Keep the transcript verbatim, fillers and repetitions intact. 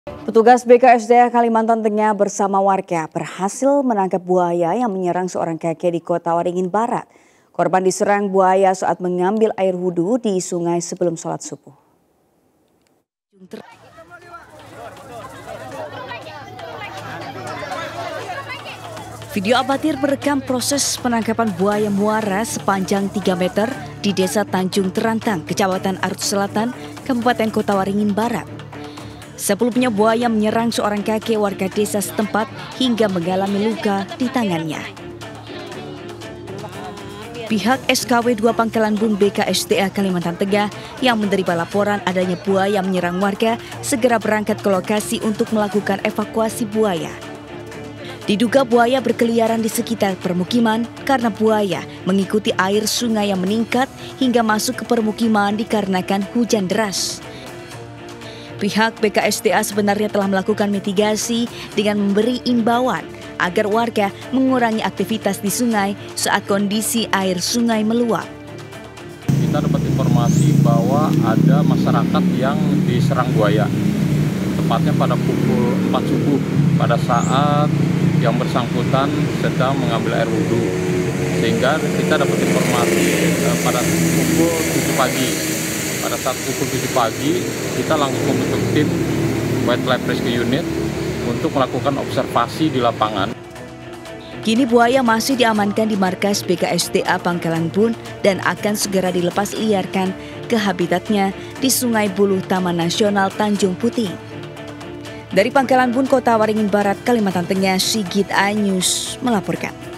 Petugas B K S D A Kalimantan Tengah bersama warga berhasil menangkap buaya yang menyerang seorang kakek di Kota Waringin Barat. Korban diserang buaya saat mengambil air wudhu di sungai sebelum sholat subuh. Video amatir merekam proses penangkapan buaya muara sepanjang tiga meter di Desa Tanjung Terantang, Kecamatan Arut Selatan, Kabupaten Kota Waringin Barat. Sebelumnya buaya menyerang seorang kakek warga desa setempat hingga mengalami luka di tangannya. Pihak S K W dua Pangkalan Bun B K S D A Kalimantan Tengah yang menerima laporan adanya buaya menyerang warga segera berangkat ke lokasi untuk melakukan evakuasi buaya. Diduga buaya berkeliaran di sekitar permukiman karena buaya mengikuti air sungai yang meningkat hingga masuk ke permukiman dikarenakan hujan deras. Pihak B K S D A sebenarnya telah melakukan mitigasi dengan memberi imbauan agar warga mengurangi aktivitas di sungai saat kondisi air sungai meluap. Kita dapat informasi bahwa ada masyarakat yang diserang buaya, tepatnya pada pukul empat subuh pada saat yang bersangkutan sedang mengambil air wudhu. Sehingga kita dapat informasi eh, pada pukul tujuh pagi. Pada saat pukul tujuh pagi, kita langsung membentuk tim Wildlife Rescue Unit untuk melakukan observasi di lapangan. Kini buaya masih diamankan di markas B K S D A Pangkalan Bun dan akan segera dilepas liarkan ke habitatnya di Sungai Buluh Taman Nasional Tanjung Puting. Dari Pangkalan Bun, Kota Waringin Barat, Kalimantan Tengah, Sigit iNews melaporkan.